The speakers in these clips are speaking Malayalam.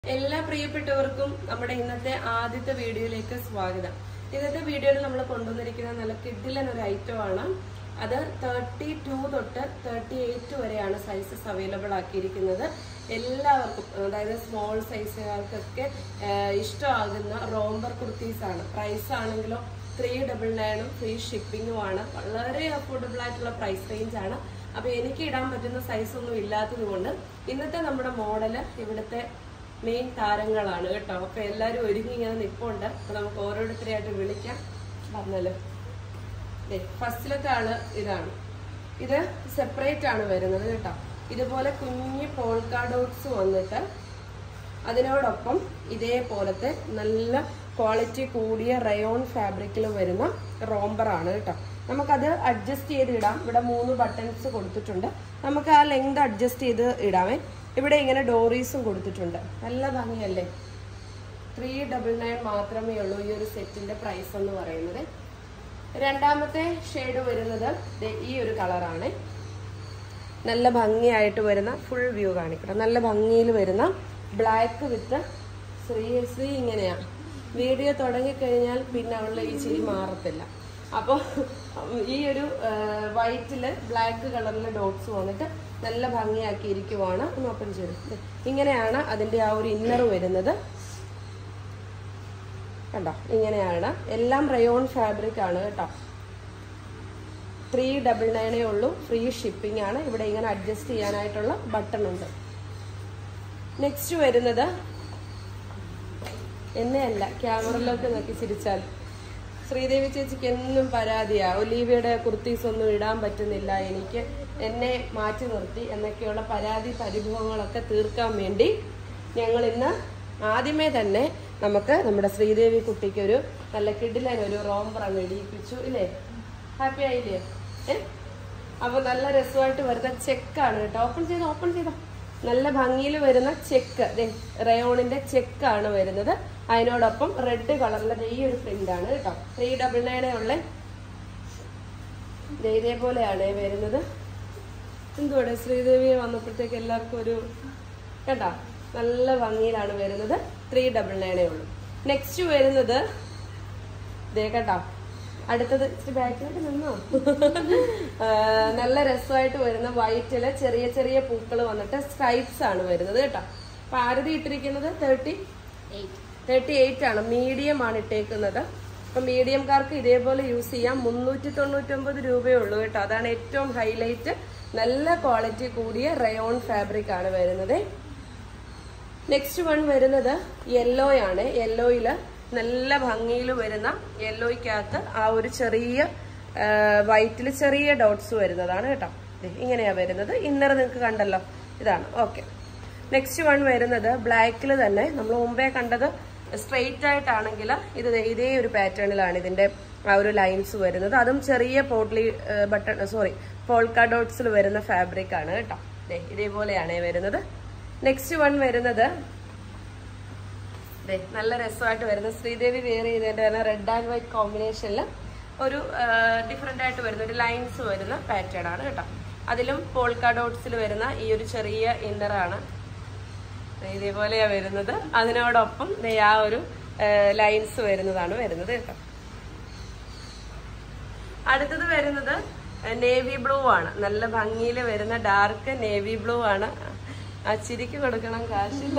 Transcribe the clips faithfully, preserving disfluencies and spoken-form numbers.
എല്ലാ പ്രിയപ്പെട്ടവർക്കും നമ്മുടെ ഇന്നത്തെ ആദ്യത്തെ വീഡിയോയിലേക്ക് സ്വാഗതം. ഇന്നത്തെ വീഡിയോയിൽ നമ്മൾ കൊണ്ടുവന്നിരിക്കുന്ന നല്ല കിഡിലൻ ഒരു ഐറ്റം ആണ്. അത് തേർട്ടി ടു തൊട്ട് തേർട്ടി എയ്റ്റ് വരെയാണ് സൈസസ് അവൈലബിൾ ആക്കിയിരിക്കുന്നത്. എല്ലാവർക്കും, അതായത് സ്മോൾ സൈസുകാർക്കൊക്കെ ഇഷ്ടമാകുന്ന റോംബർ കുർത്തീസ് ആണ്. പ്രൈസ് ആണെങ്കിലോ ത്രീ ഡബിൾ നയനും ഫ്രീ ഷിപ്പിംഗും ആണ്. വളരെ അഫോർഡബിൾ ആയിട്ടുള്ള പ്രൈസ് റേഞ്ച് ആണ്. അപ്പൊ എനിക്ക് ഇടാൻ പറ്റുന്ന സൈസ് ഒന്നും ഇല്ലാത്തത് കൊണ്ട് ഇന്നത്തെ നമ്മുടെ മോഡല് ഇവിടുത്തെ മെയിൻ താരങ്ങളാണ് കേട്ടോ. അപ്പൊ എല്ലാരും ഒരുങ്ങി ഇങ്ങനെ നിൽപ്പുണ്ട്. അപ്പൊ നമുക്ക് ഓരോരുത്തരെയായിട്ട് വിളിക്കാം. പറഞ്ഞല്ലോ, ഫസ്റ്റിലത്തെ ആള് ഇതാണ്. ഇത് സെപ്പറേറ്റ് ആണ് വരുന്നത് കേട്ടോ. ഇതുപോലെ കുഞ്ഞു പോൾക്കാ ഡോട്ട്സ് വന്നിട്ട് അതിനോടൊപ്പം ഇതേപോലത്തെ നല്ല ക്വാളിറ്റി കൂടിയ റയോൺ ഫാബ്രിക്കിൽ വരുന്ന റോംബർ ആണ് കേട്ടോ. നമുക്കത് അഡ്ജസ്റ്റ് ചെയ്ത് ഇടാം. ഇവിടെ മൂന്ന് ബട്ടൺസ് കൊടുത്തിട്ടുണ്ട്. നമുക്ക് ആ ലെങ്ത് അഡ്ജസ്റ്റ് ചെയ്ത് ഇടാമേ. ഇവിടെ ഇങ്ങനെ ഡോറീസും കൊടുത്തിട്ടുണ്ട്. നല്ല ഭംഗിയല്ലേ? ത്രീ ഡബിൾ നയൻ മാത്രമേ ഉള്ളൂ ഈ ഒരു സെറ്റിന്റെ പ്രൈസ് എന്ന് പറയുന്നത്. രണ്ടാമത്തെ ഷെയ്ഡ് വരുന്നത് ഈ ഒരു കളറാണ്. നല്ല ഭംഗിയായിട്ട് വരുന്ന ഫുൾ വ്യൂ കാണിക്കണം. നല്ല ഭംഗിയിൽ വരുന്ന ബ്ലാക്ക് വിത്ത് ശ്രീ ശ്രീ ഇങ്ങനെയാ. വീഡിയോ തുടങ്ങിക്കഴിഞ്ഞാൽ പിന്നെ അവളുടെ ഈ ചിരി മാറത്തില്ല. അപ്പോൾ ഈ ഒരു വൈറ്റില് ബ്ലാക്ക് കളറിലെ ഡോട്ട്സ് വന്നിട്ട് നല്ല ഭംഗിയാക്കിയിരിക്കുവാണ്. ഒന്ന് ഓപ്പൺ ചെയ്ത് ഇങ്ങനെയാണ് അതിന്റെ ആ ഒരു ഇന്നർ വരുന്നത്. കണ്ടോ, ഇങ്ങനെയാണ്. എല്ലാം റയോൺ ഫാബ്രിക് ആണ് കേട്ടോ. ത്രീ ഡബിൾ നയനേ ഉള്ളൂ. ഫ്രീ ഷിപ്പിംഗ് ആണ്. ഇവിടെ ഇങ്ങനെ അഡ്ജസ്റ്റ് ചെയ്യാനായിട്ടുള്ള ബട്ടൺ ഉണ്ട്. നെക്സ്റ്റ് വരുന്നത് എന്നെയല്ല, ക്യാമറയിലൊക്കെ നോക്കി ചിരിച്ചാൽ ശ്രീദേവി ചേച്ചിക്ക് എന്നും പരാതിയാ, ഒലീവിയുടെ കുർത്തീസ് ഒന്നും ഇടാൻ പറ്റുന്നില്ല, എനിക്ക് എന്നെ മാറ്റി നിർത്തി എന്നൊക്കെയുള്ള പരാതി പരിഭവങ്ങളൊക്കെ തീർക്കാൻ വേണ്ടി ഞങ്ങൾ ഇന്ന് ആദ്യമേ തന്നെ നമുക്ക് നമ്മുടെ ശ്രീദേവി കുട്ടിക്ക് ഒരു നല്ല കിഡിലൻ ഒരു റോംബർ അങ്ങ് ഇടിയിപ്പിച്ചു. ഇല്ലേ? ഹാപ്പി ആയില്ലേ? ഏ അപ്പൊ നല്ല രസമായിട്ട് വരുന്ന ചെക്കാണ് കേട്ടോ. ഓപ്പൺ ചെയ്തോ, ഓപ്പൺ ചെയ്തോ. നല്ല ഭംഗിയിൽ വരുന്ന ചെക്ക്, റയോണിന്റെ ചെക്കാണ് വരുന്നത്. അതിനോടൊപ്പം റെഡ് കളറിലെ ഈ ഒരു പ്രിന്റ് ആണ് കേട്ടോ. ത്രീ ഡബിൾ നയനെ ഉള്ള ഇതേപോലെയാണ് വരുന്നത്. എന്തുവാടെ ശ്രീദേവി വന്നപ്പോഴത്തേക്ക് എല്ലാവർക്കും ഒരു കേട്ടോ നല്ല ഭംഗിയിലാണ് വരുന്നത്. ത്രീ ഡബിൾ നയനേ ഉള്ളൂ. നെക്സ്റ്റ് വരുന്നത് ദേ കേട്ടോ. അടുത്തത് ഇച്ചിരി ബാക്കിലോട്ട് നിന്നോ. നല്ല രസമായിട്ട് വരുന്ന വൈറ്റില് ചെറിയ ചെറിയ പൂക്കൾ വന്നിട്ട് സ്ട്രൈപ്സ് ആണ് വരുന്നത് കേട്ടോ. അപ്പൊ ആരതി ഇട്ടിരിക്കുന്നത് തേർട്ടി എയ്റ്റ് തേർട്ടി എയ്റ്റ് ആണ്. മീഡിയം ആണ് ഇട്ടേക്കുന്നത്. അപ്പൊ മീഡിയംകാർക്ക് ഇതേപോലെ യൂസ് ചെയ്യാം. മുന്നൂറ്റി തൊണ്ണൂറ്റി ഒമ്പത് രൂപയേ ഉള്ളൂ കേട്ടോ. അതാണ് ഏറ്റവും ഹൈലൈറ്റ്. നല്ല ക്വാളിറ്റി കൂടിയ റയോൺ ഫാബ്രിക് ആണ് വരുന്നത്. നെക്സ്റ്റ് വൺ വരുന്നത് യെല്ലോ ആണ്. യെല്ലോയില് നല്ല ഭംഗിയിൽ വരുന്ന യെല്ലോയ്ക്കകത്ത് ആ ഒരു ചെറിയ വൈറ്റിൽ ചെറിയ ഡോട്ട്സ് വരുന്നതാണ് കേട്ടോ. ഇങ്ങനെയാ വരുന്നത്. ഇന്നർ നിങ്ങൾക്ക് കണ്ടല്ലോ, ഇതാണ്. ഓക്കെ, നെക്സ്റ്റ് വൺ വരുന്നത് ബ്ലാക്കിൽ തന്നെ. നമ്മൾ മുമ്പേ കണ്ടത് സ്ട്രെയിറ്റ് ആയിട്ടാണെങ്കിൽ ഇത് ഇതേ ഒരു പാറ്റേണിലാണ് ഇതിന്റെ ആ ഒരു ലൈൻസ് വരുന്നത്. അതും ചെറിയ പോട്ട്ലി ബട്ടൺ സോറി പോൾക്കാ ഡോട്ട്സിൽ വരുന്ന ഫാബ്രിക് ആണ് കേട്ടോ. ഇതേപോലെയാണ് വരുന്നത്. നെക്സ്റ്റ് വൺ വരുന്നത് നല്ല രസമായിട്ട് വരുന്ന ശ്രീദേവി വെയർ ചെയ്തതിന്റെ തന്നെ റെഡ് ആൻഡ് വൈറ്റ് കോമ്പിനേഷനിൽ ഒരു ഡിഫറെന്റ് ആയിട്ട് വരുന്ന ഒരു ലൈൻസ് വരുന്ന പാറ്റേൺ ആണ് കേട്ടോ. അതിലും പോൾക്കാ ഡോട്ട്സിൽ വരുന്ന ഈ ഒരു ചെറിയ ഇന്നറാണ് ഇതേപോലെയാ വരുന്നത്. അതിനോടൊപ്പം ആ ഒരു ലൈൻസ് വരുന്നതാണ് വരുന്നത് കേട്ടോ. അടുത്തത് വരുന്നത് നേവി ബ്ലൂ ആണ്. നല്ല ഭംഗിയിൽ വരുന്ന ഡാർക്ക് നേവി ബ്ലൂ ആണ്. ആ ചിരിക്ക് കൊടുക്കണം, കാശില്ല.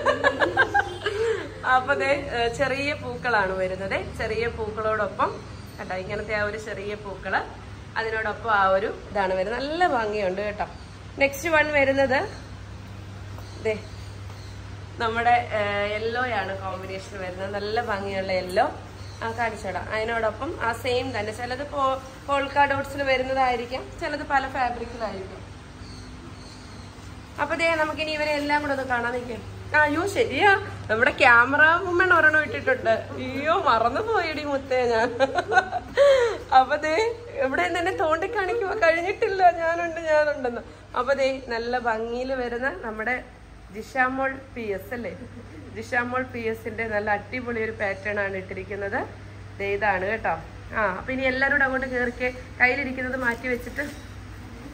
അപ്പൊ ചെറിയ പൂക്കളാണ് വരുന്നത്. ചെറിയ പൂക്കളോടൊപ്പം കേട്ടോ ഇങ്ങനത്തെ ആ ഒരു ചെറിയ പൂക്കള് അതിനോടൊപ്പം ആ ഒരു ഇതാണ് വരുന്നത്. നല്ല ഭംഗിയുണ്ട് കേട്ടോ. നെക്സ്റ്റ് വൺ വരുന്നത് ദേ നമ്മുടെ യെല്ലോ ആണ് കോമ്പിനേഷൻ വരുന്നത്. നല്ല ഭംഗിയുള്ള യെല്ലോ ആ കാണിച്ചോടാം. അതിനോടൊപ്പം ആ സെയിം തന്നെ. ചിലത് പോൾക്കാ ഡോട്ട്സിൽ വരുന്നതായിരിക്കാം, ചിലത് പല ഫാബ്രിക്കിലായിരിക്കും. അപ്പൊ ദേ നമുക്കിനി ഇവരെ എല്ലാം കൂടെ ഒന്ന് കാണാൻ നിൽക്കാം. അയ്യോ ശരിയാ, നമ്മുടെ ക്യാമറ വുമൺ ഒരെണ്ണം ഇട്ടിട്ടുണ്ട്. അയ്യോ മറന്നു പോയടി മുത്തേ ഞാൻ. അപ്പൊ ദേ ഇവിടെ തന്നെ തോണ്ടി കാണിക്കുമ്പോ കഴിഞ്ഞിട്ടില്ല, ഞാനുണ്ട് ഞാനുണ്ടെന്ന്. അപ്പൊ ദേ നല്ല ഭംഗിയിൽ വരുന്ന നമ്മുടെ ജിഷാമോൾ പി എസ് അല്ലേ, ജിഷാമോൾ പി എസിന്റെ നല്ല അടിപൊളി ഒരു പാറ്റേൺ ആണ് ഇട്ടിരിക്കുന്നത്. ഇതാണ് കേട്ടോ. ആ അപ്പൊ ഇനി എല്ലാവരും അങ്ങോട്ട് കയറിക്കെ, കയ്യിലിരിക്കുന്നത് മാറ്റി വെച്ചിട്ട്.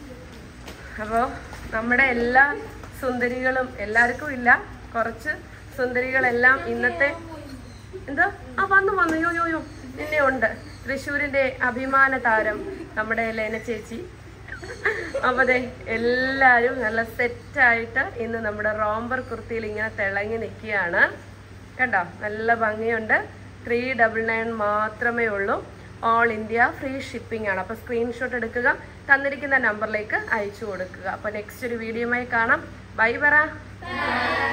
അപ്പോ നമ്മുടെ എല്ലാ സുന്ദരികളും, എല്ലാവർക്കും ഇല്ല, കുറച്ച് സുന്ദരികളെല്ലാം ഇന്നത്തെ എന്താ ആ വന്നു വന്നു യോ യോ യോ പിന്നെ ഉണ്ട് തൃശ്ശൂരിന്റെ അഭിമാന താരം നമ്മുടെ ലേന ചേച്ചി. അപ്പൊ അതെ എല്ലാരും നല്ല സെറ്റായിട്ട് ഇന്ന് നമ്മുടെ റോംബർ കുർത്തിയിൽ ഇങ്ങനെ തിളങ്ങി നിൽക്കുകയാണ്. കണ്ടോ, നല്ല ഭംഗിയുണ്ട്. ത്രീ ഡബിൾ നയൻ മാത്രമേ ഉള്ളൂ. ഓൾ ഇന്ത്യ ഫ്രീ ഷിപ്പിംഗ് ആണ്. അപ്പൊ സ്ക്രീൻഷോട്ട് എടുക്കുക, തന്നിരിക്കുന്ന നമ്പറിലേക്ക് അയച്ചു കൊടുക്കുക. അപ്പൊ നെക്സ്റ്റ് ഒരു വീഡിയോയുമായി കാണാം. ബൈ പറ.